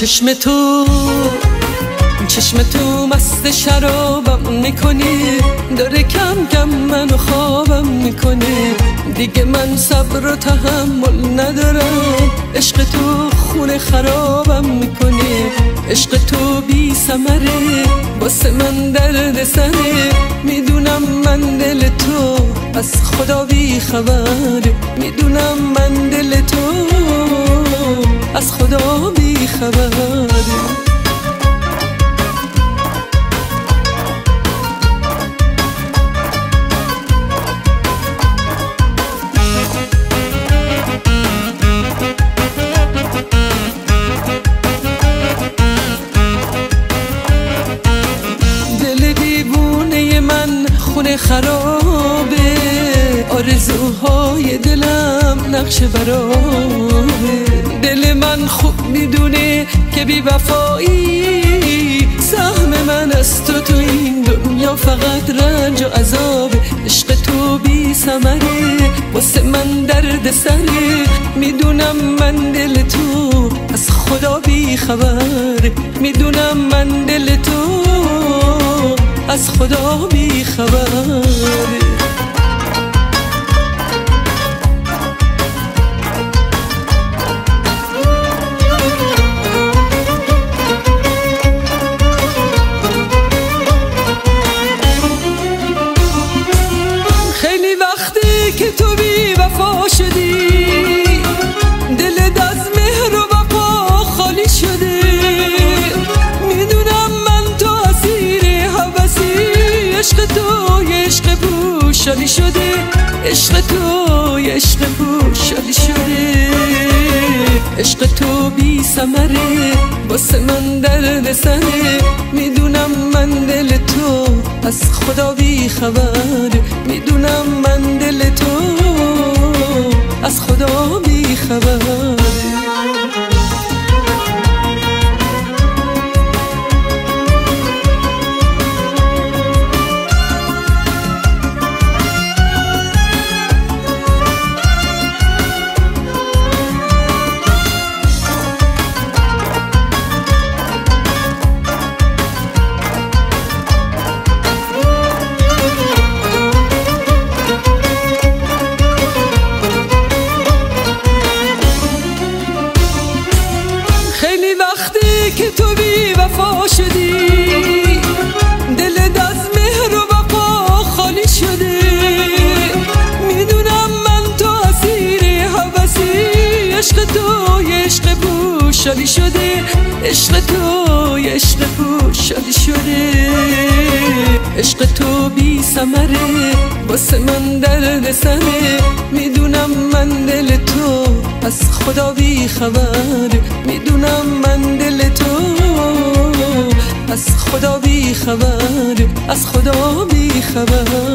چشم تو مست شرابم میکنی، داره کم کم منو خوابم میکنی. دیگه من صبر و تحمل ندارم، عشق تو خونه خرابم میکنی. عشق تو بی ثمره، واسه من درد سره. میدونم من دل تو از خدا بی خبره، میدونم من دل تو از خدا بی خبره. خونه خرابه، آرزوهای دلم نقش برابه. دل من خوب میدونه که بی وفایی، سهم من از تو این دنیا فقط رنج و عذابه. عشق تو بی ثمره، واسه من درد سره. میدونم من دل تو از خدا بی خبره، میدونم من دل تو از خدا بی خبره. خیلی وقتی که تو بی وفا شدی، دلت از مهر و وفا خالی شده. میدونم من تو اسیر هوسی، عشق تو یه عشق پوشالی شده. عشق تو یه عشق پوشالی شده. عشق تو بی ثمره، واسه من درد سره. میدونم من دل تو از خدا بی خبره، میدونم من دل تو از خدا بی خبره. که تو بی وفا شدی، دلت از مهر و وفا خالی شده. میدونم من تو اسیر هوسی، عشق تو یه عشق پوشالی شده. عشق تو یه عشق پوشالی شده. عشق تو بی ثمره، واسه من درد سره. میدونم من دل تو از خدا بی خبره، میدونم من دل تو از خدا بی خبره، از خدا بی خبره.